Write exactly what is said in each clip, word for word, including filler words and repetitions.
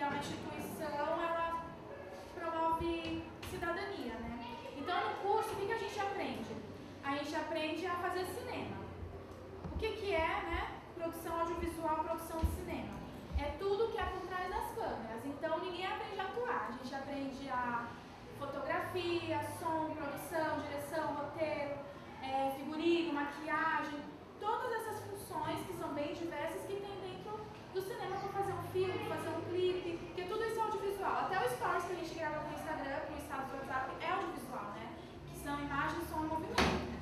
é uma instituição, ela promove cidadania, né? Então, no curso, o que, que a gente aprende? A gente aprende a fazer cinema. O que, que é, né? Produção audiovisual, produção de cinema. É tudo que é por trás das câmeras. Então, ninguém aprende a atuar. A gente aprende a fotografia, som, produção, direção, roteiro, é, figurino, maquiagem, todas essas funções que são bem diversas que tem dentro do cinema para fazer um filme, fazer um clipe, porque tudo isso é audiovisual. Até o stories que a gente grava no Instagram, no status do WhatsApp, é audiovisual, né? Que são imagens, som e movimento.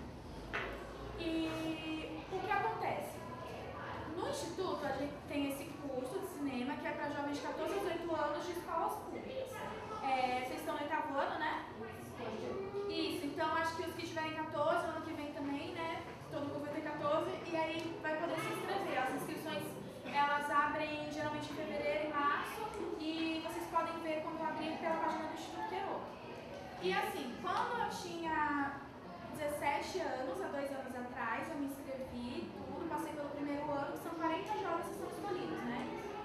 E o que acontece? No Instituto, a gente tem esse curso de cinema que é para jovens de quatorze a dezoito anos de escolas públicas. É, vocês estão no oitavo ano, né? Isso, então acho que os que tiverem quatorze, ano que vem também, né? Todo mundo vai ter quatorze e aí vai poder se inscrever. As inscrições, elas abrem geralmente em fevereiro e março e vocês podem ver quando abrir pela página do Instituto Queiro. E assim, quando eu tinha dezessete anos, há dois anos atrás, eu me inscrevi, tudo, passei pelo primeiro ano, que são quarenta jovens que são escolhidos, né?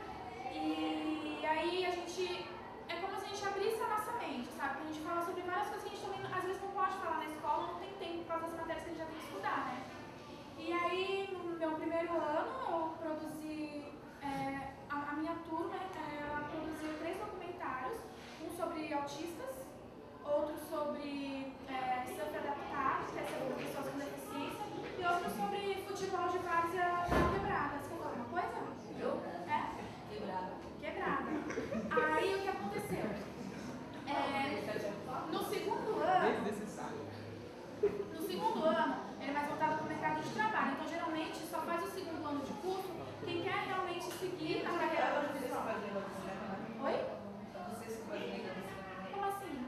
E aí a gente, é como se a gente abrisse a nossa mente, sabe? Porque a gente fala sobre várias coisas que a gente também, às vezes, não pode falar na escola, não tem tempo para fazer as matérias que a gente já tem que estudar, né? E aí, no meu primeiro ano, eu produzi, é, a, a minha turma, é, ela produziu três documentários, um sobre autistas, outro sobre é, surf adaptado, que é sobre pessoas com deficiência, e outro sobre futebol de várzea quebrada. Você quer falar alguma coisa? Eu? É? Quebrada. Quebrada. Aí o que aconteceu? É, no segundo ano, Desnecessário. no segundo ano, ele é mais voltado para o mercado de trabalho. Então, geralmente, só faz o segundo ano de curso quem quer realmente seguir na carreira da audiovisual. Oi? Vocês que fazem Como assim?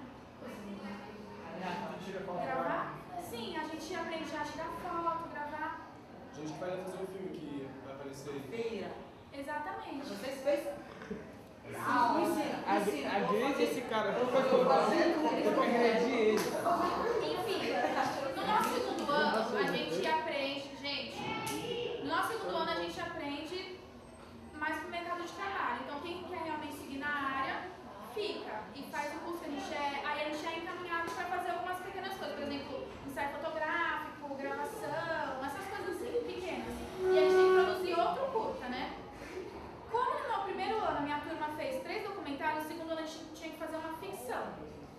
Tira foto. Gravar? Sim, a gente aprende a tirar foto, gravar. A gente vai fazer um filme que vai aparecer aí. feira. Exatamente. Vocês fez? A, a Grace, esse cara, eu vou agredir ele. Enfim, no nosso segundo ano, a gente aprende, gente, no nosso segundo ano a gente aprende mais pro mercado de trabalho. Então, quem quer realmente seguir na área, fica e faz o curso. A gente é, aí a gente é encaminhado para fazer algumas pequenas coisas, por exemplo, ensaio fotográfico, gravação, essas coisas assim, pequenas. E a gente tem que produzir outro curta, né? Como no meu primeiro ano a minha turma fez três documentários, no segundo ano a gente tinha que fazer uma ficção.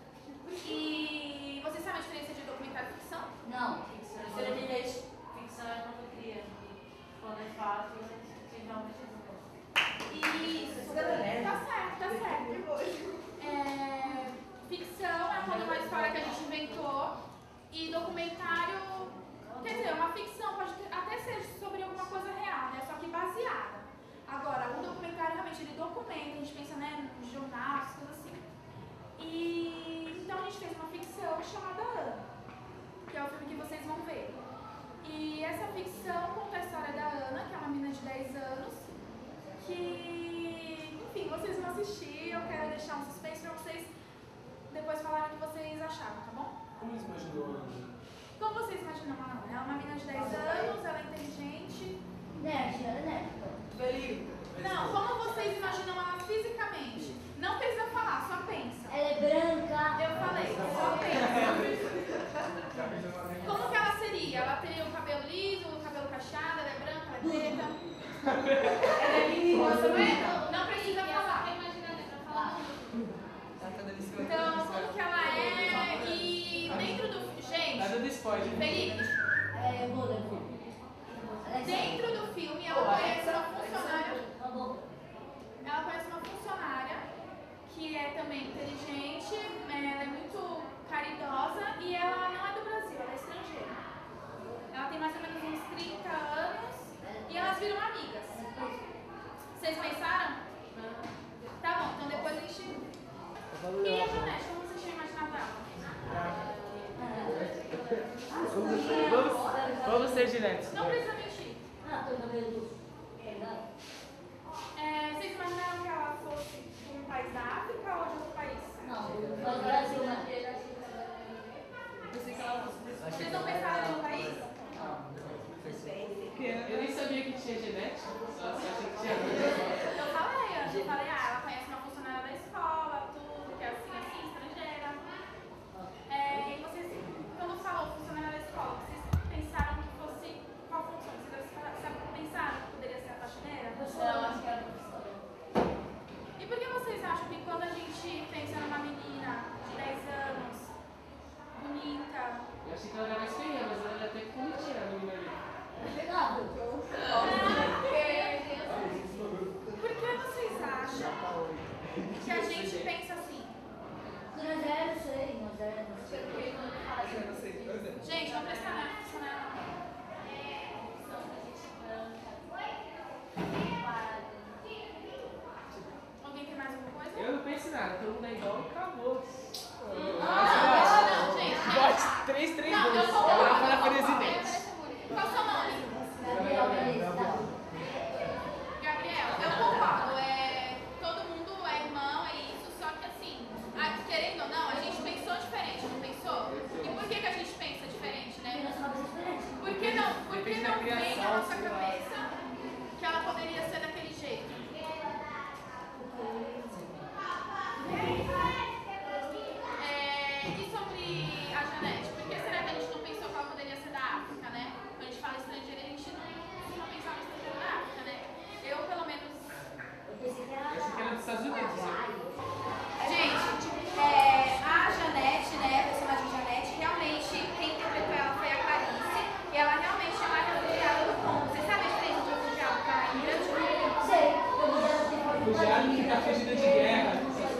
E vocês sabem a diferença de documentário e ficção? Não, ficção. Ficção é quando cria. Quando é fato, você realmente Isso, tá certo, tá certo. É, ficção é quando uma história que a gente inventou e documentário, quer dizer, uma ficção pode até ser sobre alguma coisa real, né? Só que baseada. Agora, um documentário realmente ele documenta, a gente pensa, né, no jornal, essas coisas assim. E então a gente fez uma ficção chamada Ana, que é o filme que vocês vão ver. E essa ficção conta a história da Ana, que é uma menina de dez anos, que, enfim, vocês vão assistir, eu quero deixar um suspense pra vocês depois falarem o que vocês acharam, tá bom? Como eles imaginou a Ana? Como vocês imaginam a Ana? Ela é uma menina de dez anos, ela é inteligente. Nerd, ela é nerd. Felipe. Não, como vocês imaginam ela fisicamente? Não precisa falar, só pensa. Ela é branca. Eu falei, só pensa. Como que ela seria? Ela teria o cabelo liso, o cabelo cacheado, ela é branca, ela é preta. Ela é linda. Tá vendo? Não precisa falar. Então, como que ela é e dentro do... Tá dando Gente, spoiler. Felipe, É muda. dentro do filme ela conhece uma funcionária... Tá bom. Ela conhece uma funcionária que é também inteligente, ela é muito caridosa e ela não é do Brasil, ela é estrangeira. Ela tem mais ou menos uns trinta anos e elas viram amigas. Vocês pensaram? Tá bom, então depois a gente... E a Janete, como vocês tinham imaginado ela? Vamos, vamos ser diretos. Não precisa mentir. Ah, tô cabelo verdade. É, vocês imaginaram que ela fosse de um país da África ou de outro país? Não, mas Brasil, né? Vocês não pensaram em um país? Eu nem sabia que tinha genética. Só achei que tinha. Eu falei antes, eu falei, ah, ela conhece uma funcionária cara, todo mundo é igual e acabou. Ah, não, gente. Bote três, três, Não, eu dois. concordo. Ela eu para concordo. presidente. Qual o seu nome? Gabriel Beleza, tá bom. Gabriel, eu concordo. É, todo mundo é irmão, é isso, só que assim, a- querendo ou não, a gente pensou diferente, não pensou? E por que, que a gente pensa diferente, Tem né? nossa cabeça diferente. Por que não, por que Depende da não vem na criação, nossa sei lá. cabeça que ela poderia ser daquele jeito? É, e sobre a Janete, por que será que a gente não pensou que ela poderia ser da África, né? Quando a gente fala estrangeiro, a gente não, não pensava em estrangeiro da África, né? Eu, pelo menos, Eu pensei que era. Eu achei que era dos Estados Unidos. gente, é, a Janete, né, a personagem Janete, realmente, quem interpretou ela foi a Clarice, e ela realmente é uma refugiada do Congo. Você sabe a diferença de refugiado para imigrante? Sei, eu me deram tempo de Refugiado que tá fugindo de guerra.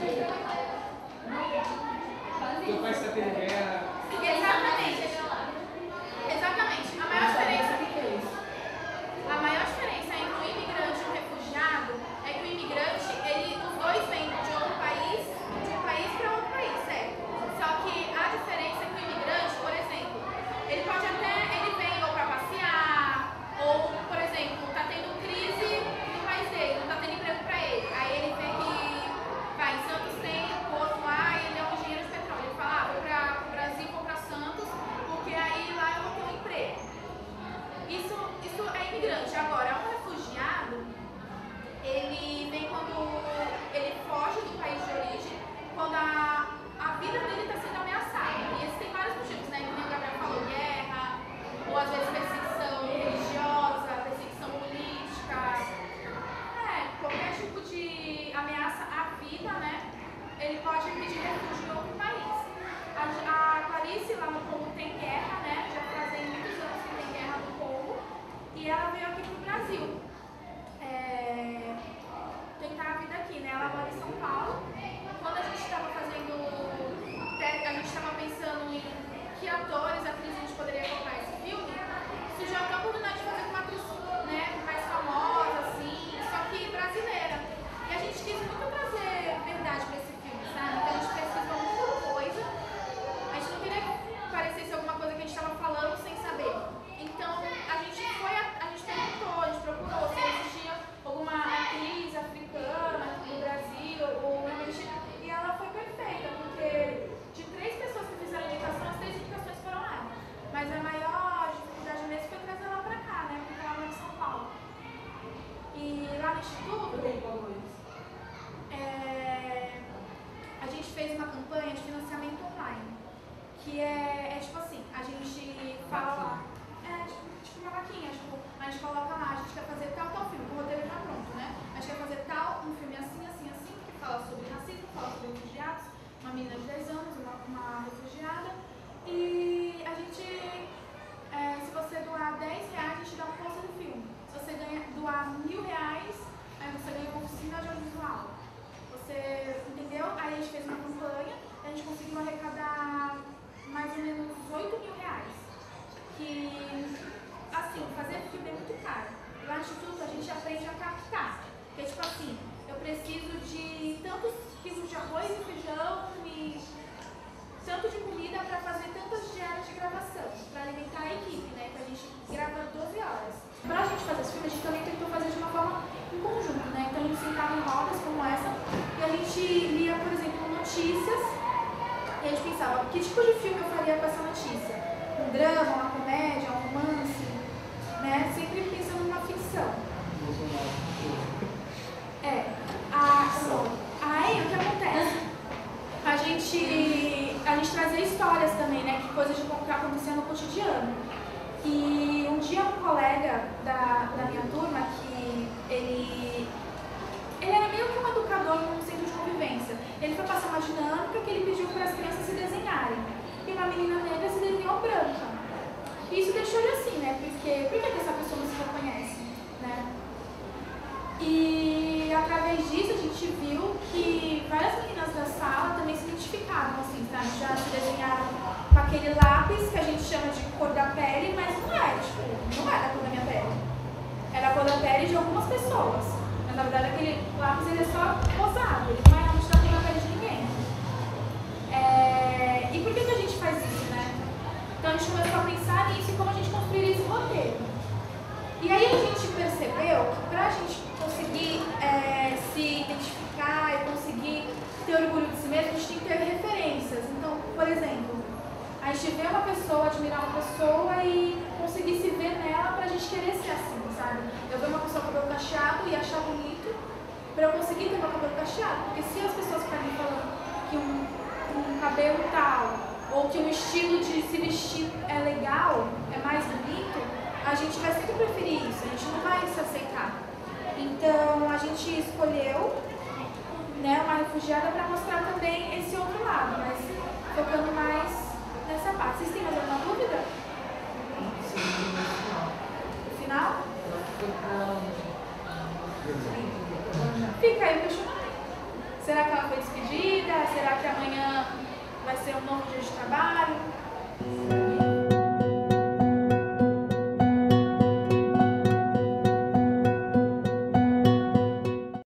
Teu pai está tendo guerra. Exatamente. Exatamente. A maior diferença, a maior diferença entre um imigrante e um refugiado é que o imigrante, ele, os dois vêm de outro país, de um país para outro país, certo? Só que a diferença é que o imigrante, por exemplo, ele pode até, ele vem ou para passear, ou, por exemplo, tá tendo crise no país dele, não tá tendo emprego para ele. Aí ele vê que, vai, em Santos tem o outro lá e ele é um engenheiro de petróleo. Ele fala, ah, vou para o Brasil, vou para Santos, porque aí lá eu vou ter um emprego. Isso, isso é imigrante. Agora, um refugiado, ele vem quando ele foge do país de origem, quando a, a vida dele está sendo ameaçada. E esse tem vários motivos, né? Como o Gabriel falou, guerra, ou às vezes perseguição religiosa, perseguição política. É, qualquer tipo de ameaça à vida, né? Ele pode pedir refúgio em outro país. A, a Clarice lá no Congo tem guerra, né? Já fazem muitos anos que tem guerra no Congo. E ela veio aqui pro Brasil. É, tentar a vida aqui, né? Ela mora em São Paulo. Quando a gente estava fazendo. A gente estava pensando em que atores, atrizes a gente poderia colocar esse filme, surgiu até a oportunidade de fazer com uma atriz, né, mais famosa, assim, só que brasileira. E a gente quis muito trazer verdade para esse filme, sabe? Então a gente pesquisou muita coisa. A gente não queria que parecesse alguma coisa que a gente estava falando sem saber. Então a gente foi, a, a gente perguntou, a gente procurou se existia alguma atriz africana no Brasil, ou realmente. E ela foi perfeita, porque de três pessoas que fizeram a indicação, as três indicações foram ela. Mas a maior dificuldade mesmo foi trazer ela pra cá, né? Porque ela mora em São Paulo. E lá no Instituto, é, a gente fez uma campanha de financiamento online. Que é, é tipo assim, a gente fala lá, é tipo, tipo uma vaquinha, tipo, a gente coloca lá, a gente quer fazer tal, tal filme, o roteiro já pronto, né? A gente quer fazer tal, um filme assim, assim, assim, que fala sobre racismo, fala sobre refugiados, uma menina de dez anos, uma, uma refugiada, e a gente, é, se você doar dez reais, a gente dá um pôster do filme. Se você ganha, doar mil reais, aí você ganha uma oficina de audiovisual. Você entendeu? Aí a gente fez uma campanha, a gente conseguiu arrecadar mais ou menos oito mil reais. Que, assim, fazer filme é muito caro. Lá no Instituto a gente aprende a captar. Porque, tipo assim, eu preciso de tantos quilos de arroz e feijão e tanto de comida para fazer tantas diárias de gravação, para alimentar a equipe, né? Que a gente grava doze horas. Para a gente fazer esse filme, a gente também tentou fazer de uma forma em conjunto, né? Então a gente sentava em rodas como essa e a gente lia, por exemplo, notícias. E a gente pensava, que tipo de filme eu faria com essa notícia? Um drama, uma comédia, um romance, né? Sempre pensando numa ficção. É. A, aí o que acontece? A gente, a gente trazia histórias também, né? Que coisas de que aconteciam no cotidiano. E um dia um colega da, da minha turma, que ele, ele era meio que um educador num centro de convivência. Ele foi passar uma dinâmica que ele pediu para as crianças se desenharem. E uma menina negra se desenhou branca. E isso deixou ele assim, né? Porque por que essa pessoa não se reconhece, né? E através disso a gente viu que várias meninas da sala também se identificavam, assim, sabe? Já se desenharam com aquele lápis que a gente chama de cor da pele, mas não é, tipo, não é da cor da minha pele. Era a cor da pele de algumas pessoas. Mas na verdade aquele lápis ele é só rosado, ele não é realmente da cor da pele de ninguém. a gente começou a pensar nisso e como a gente construiria esse roteiro. E aí a gente percebeu que para a gente conseguir é, se identificar e conseguir ter orgulho de si mesmo, a gente tem que ter referências. Então, por exemplo, a gente vê uma pessoa, admirar uma pessoa e conseguir se ver nela pra gente querer ser assim, sabe? Eu ver uma pessoa com cabelo cacheado e achar bonito pra eu conseguir ter meu cabelo cacheado. Porque se as pessoas ficarem falando que um, um cabelo tal ou que um estilo de se vestir é legal, é mais bonito, a gente vai sempre preferir isso, a gente não vai se aceitar. Então a gente escolheu, né, uma refugiada para mostrar também esse outro lado, mas focando mais nessa parte. Vocês têm mais alguma dúvida? No final? Fica aí o questionamento. Será que ela foi despedida? Será que amanhã vai ser um novo dia de trabalho?